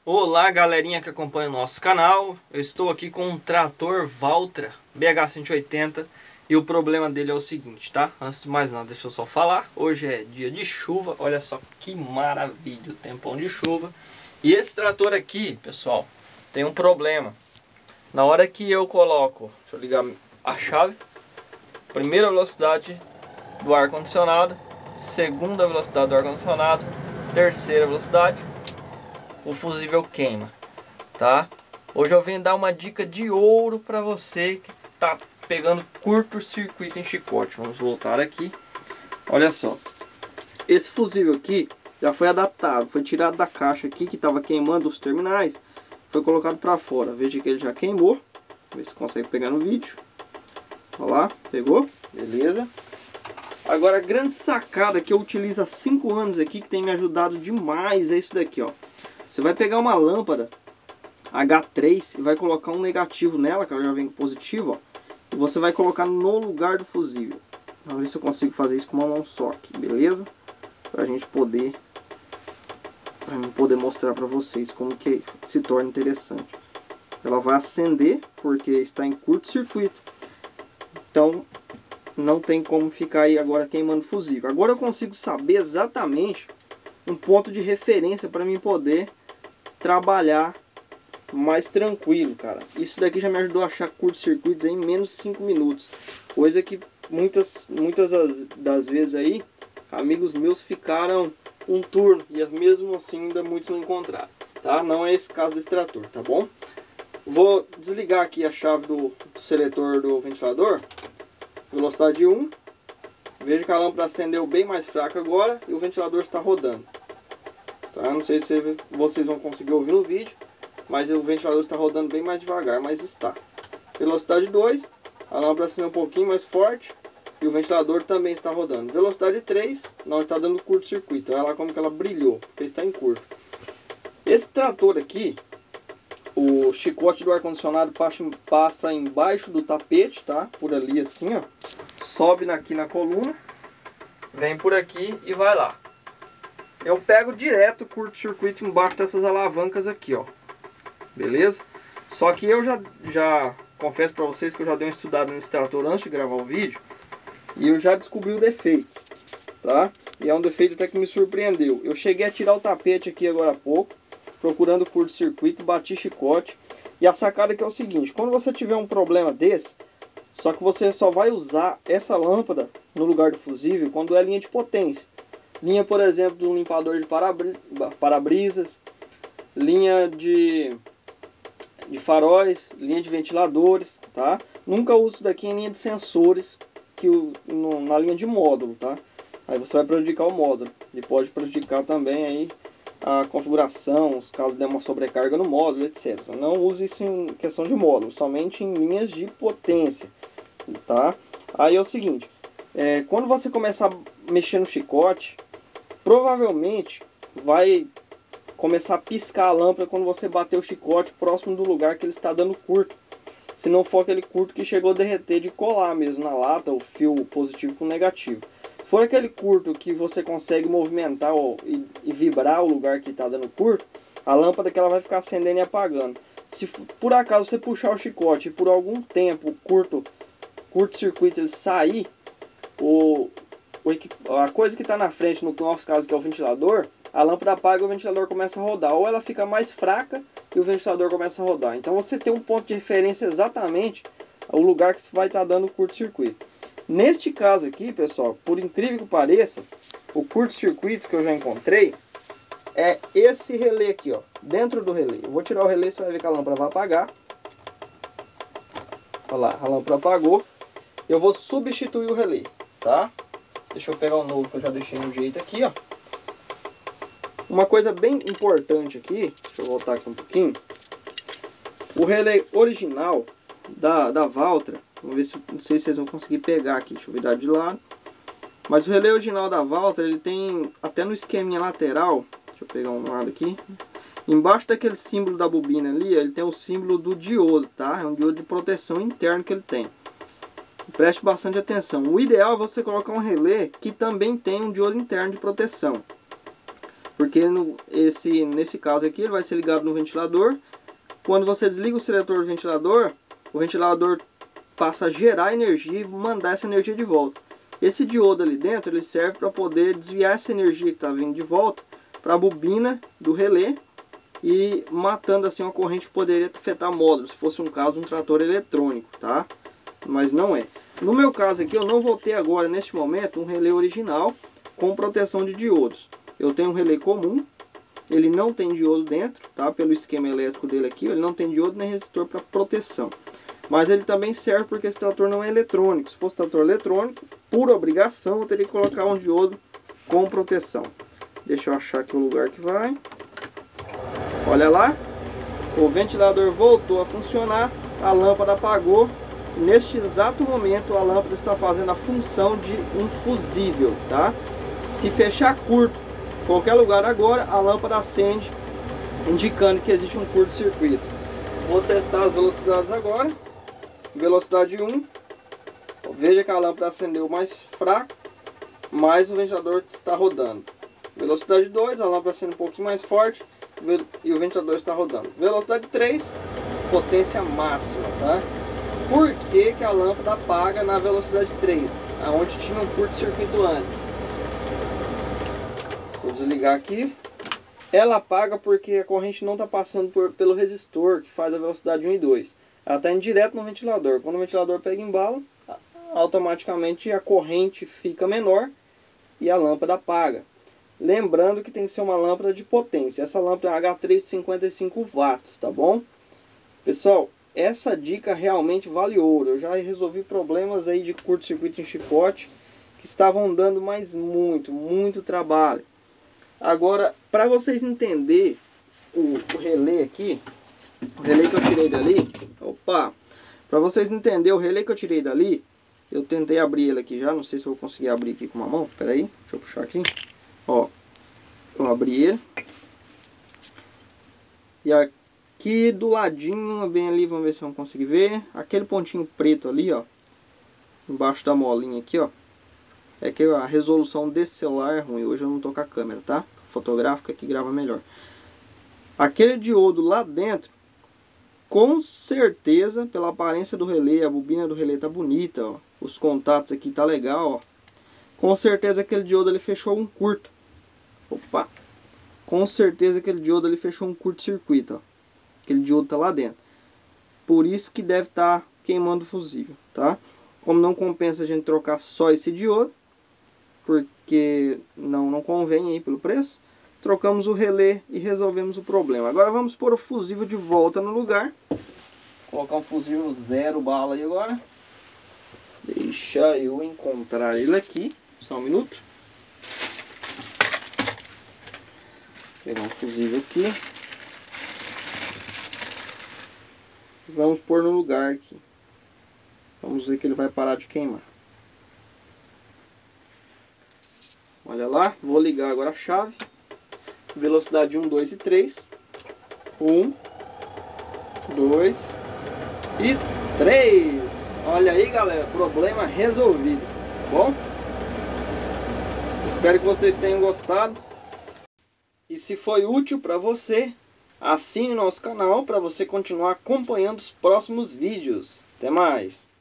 Olá, galerinha que acompanha o nosso canal. Eu estou aqui com um trator Valtra BH180 e o problema dele é o seguinte, tá? Antes de mais nada, deixa eu só falar. Hoje é dia de chuva, olha só que maravilha, o tempão de chuva. E esse trator aqui, pessoal, tem um problema. Na hora que eu coloco, deixa eu ligar a chave, primeira velocidade do ar-condicionado, segunda velocidade do ar-condicionado, terceira velocidade, o fusível queima, tá? Hoje eu venho dar uma dica de ouro para você que tá pegando curto-circuito em chicote. Vamos voltar aqui. Olha só, esse fusível aqui já foi adaptado, foi tirado da caixa aqui que estava queimando os terminais, foi colocado para fora. Veja que ele já queimou. Vê se consegue pegar no vídeo. Olha lá, pegou, beleza. Agora a grande sacada que eu utilizo há 5 anos aqui, que tem me ajudado demais, é isso daqui, ó. Você vai pegar uma lâmpada H3 e vai colocar um negativo nela, que ela já vem com positivo, ó. E você vai colocar no lugar do fusível. Vamos ver se eu consigo fazer isso com uma mão só aqui, beleza? Pra gente poder mostrar pra vocês como que se torna interessante. Ela vai acender porque está em curto-circuito. Então não tem como ficar aí agora queimando fusível. Agora eu consigo saber exatamente um ponto de referência para mim poder trabalhar mais tranquilo, cara. Isso daqui já me ajudou a achar curto-circuitos em menos de 5 minutos. Coisa que muitas das vezes aí, amigos meus ficaram um turno e mesmo assim ainda muitos não encontraram, tá? Não é esse caso desse trator, tá bom? Vou desligar aqui a chave do seletor do ventilador. Velocidade 1. Veja que a lâmpada acendeu bem mais fraca agora e o ventilador está rodando. Tá? Não sei se vocês vão conseguir ouvir no vídeo, mas o ventilador está rodando bem mais devagar, mas está. Velocidade 2, a lâmpada acendeu um pouquinho mais forte e o ventilador também está rodando. Velocidade 3, não está dando curto-circuito. Olha lá como que ela brilhou, porque está em curto. Esse trator aqui, o chicote do ar-condicionado passa embaixo do tapete, tá? Por ali assim, ó. Sobe aqui na coluna, vem por aqui e vai lá. Eu pego direto o curto-circuito embaixo dessas alavancas aqui, ó. Beleza? Só que eu já confesso pra vocês que eu já dei uma estudada nesse trator antes de gravar o vídeo. E eu já descobri o defeito, tá? E é um defeito até que me surpreendeu. Eu cheguei a tirar o tapete aqui agora há pouco, procurando curto-circuito, bati chicote. E a sacada que é o seguinte, quando você tiver um problema desse, só que você só vai usar essa lâmpada no lugar do fusível quando é linha de potência. Linha, por exemplo, de um limpador de para-brisas, linha de faróis, linha de ventiladores, tá? Nunca uso isso daqui em linha de sensores, na linha de módulo, tá? Aí você vai prejudicar o módulo e pode prejudicar também aí a configuração, caso der uma sobrecarga no módulo, etc. Não use isso em questão de módulo, somente em linhas de potência, tá? Aí é o seguinte, quando você começar a mexer no chicote, provavelmente vai começar a piscar a lâmpada quando você bater o chicote próximo do lugar que ele está dando curto. Se não for aquele curto que chegou a derreter de colar mesmo na lata, o fio positivo com negativo. Se for aquele curto que você consegue movimentar e vibrar o lugar que está dando curto, a lâmpada que ela vai ficar acendendo e apagando. Se por acaso você puxar o chicote e por algum tempo o curto-circuito ele sair, a coisa que está na frente, no nosso caso que é o ventilador, a lâmpada apaga e o ventilador começa a rodar. Ou ela fica mais fraca e o ventilador começa a rodar. Então você tem um ponto de referência exatamente o lugar que vai estar dando curto-circuito. Neste caso aqui, pessoal, por incrível que pareça, o curto-circuito que eu já encontrei é esse relé aqui, ó, dentro do relé. Eu vou tirar o relé, você vai ver que a lâmpada vai apagar. Olha lá, a lâmpada apagou. Eu vou substituir o relé, tá? Deixa eu pegar o novo que eu já deixei no jeito aqui, ó. Uma coisa bem importante aqui, deixa eu voltar aqui um pouquinho. O relé original da Valtra, vamos ver se, não sei se vocês vão conseguir pegar aqui, deixa eu virar de lado. Mas o relé original da Valtra, ele tem até no esqueminha lateral, deixa eu pegar um lado aqui. Embaixo daquele símbolo da bobina ali, ele tem o símbolo do diodo, tá? É um diodo de proteção interno que ele tem. Preste bastante atenção. O ideal é você colocar um relé que também tem um diodo interno de proteção. Porque nesse caso aqui ele vai ser ligado no ventilador. Quando você desliga o seletor do ventilador, o ventilador passa a gerar energia e mandar essa energia de volta. Esse diodo ali dentro ele serve para poder desviar essa energia que está vindo de volta para a bobina do relé e matando assim uma corrente que poderia afetar módulos, se fosse um caso um trator eletrônico, tá? Mas não é. No meu caso aqui eu não vou ter agora neste momento um relé original com proteção de diodos. Eu tenho um relé comum, ele não tem diodo dentro, tá? Pelo esquema elétrico dele aqui, ele não tem diodo nem resistor para proteção. Mas ele também serve porque esse trator não é eletrônico. Se fosse trator eletrônico, por obrigação eu teria que colocar um diodo com proteção. Deixa eu achar aqui o lugar que vai. Olha lá, o ventilador voltou a funcionar, a lâmpada apagou. Neste exato momento a lâmpada está fazendo a função de um fusível, tá? Se fechar curto em qualquer lugar agora, a lâmpada acende, indicando que existe um curto-circuito. Vou testar as velocidades agora. Velocidade 1, veja que a lâmpada acendeu mais fraco, mas o ventilador está rodando. Velocidade 2, a lâmpada acende um pouquinho mais forte e o ventilador está rodando. Velocidade 3, potência máxima, tá? Por que que a lâmpada apaga na velocidade 3, onde tinha um curto-circuito antes? Vou desligar aqui. Ela apaga porque a corrente não está passando pelo resistor que faz a velocidade 1 e 2. Ela está indo direto no ventilador. Quando o ventilador pega embalo, automaticamente a corrente fica menor e a lâmpada apaga. Lembrando que tem que ser uma lâmpada de potência. Essa lâmpada é H3 de 55 watts, tá bom? Pessoal, essa dica realmente vale ouro. Eu já resolvi problemas aí de curto-circuito em chicote que estavam dando mais muito trabalho. Agora, para vocês entenderem o relé aqui, o relé que eu tirei dali, para vocês entenderem o relé que eu tirei dali, eu tentei abrir ele aqui já, não sei se eu vou conseguir abrir aqui com uma mão, pera aí, deixa eu puxar aqui, ó, eu abri ele, e aqui do ladinho, bem ali, vamos ver se vamos conseguir ver, aquele pontinho preto ali, ó, embaixo da molinha aqui, ó, é que a resolução desse celular é ruim, hoje eu não tô com a câmera, tá? Fotográfica que grava melhor. Aquele diodo lá dentro, com certeza, pela aparência do relé, a bobina do relé tá bonita, ó. Os contatos aqui tá legal, ó. Com certeza aquele diodo ali fechou um curto. Com certeza aquele diodo ali fechou um curto-circuito, ó. Aquele diodo tá lá dentro. Por isso que deve estar queimando o fusível, tá? Como não compensa a gente trocar só esse diodo, porque não convém aí pelo preço, trocamos o relé e resolvemos o problema. Agora vamos pôr o fusível de volta no lugar. Vou colocar um fusível 0 bala aí agora. Deixa eu encontrar ele aqui. Só um minuto. Vou pegar um fusível aqui. Vamos pôr no lugar aqui. Vamos ver que ele vai parar de queimar. Olha lá, vou ligar agora a chave. Velocidade 1, 2 e 3. 1, 2 e 3. Olha aí, galera, problema resolvido. Bom, espero que vocês tenham gostado. E se foi útil para você, assine nosso canal para você continuar acompanhando os próximos vídeos. Até mais!